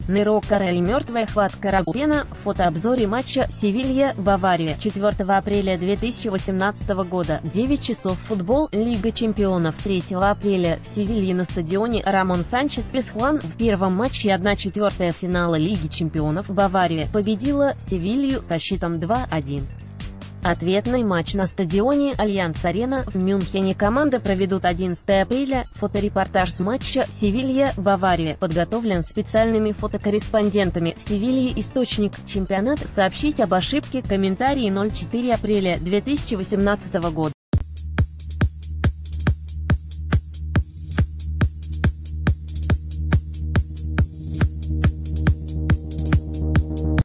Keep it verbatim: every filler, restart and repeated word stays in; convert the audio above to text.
Неро Карель, мертвая хватка Рабупена. В фотообзоре матча Севилья-Бавария четвёртого апреля две тысячи восемнадцатого года, девять часов. Футбол, Лига чемпионов. третьего апреля в Севилье на стадионе Рамон Санчес Пизхуан. В первом матче одна четвертая финала Лиги чемпионов Бавария победила Севилью со счетом два один. Ответный матч на стадионе Альянс-Арена в Мюнхене команды проведут одиннадцатого апреля. Фоторепортаж с матча Севилья-Бавария подготовлен специальными фотокорреспондентами в Севилье. Источник: чемпионат. Сообщить об ошибке. Комментарии ноль четыре апреля две тысячи восемнадцатого года.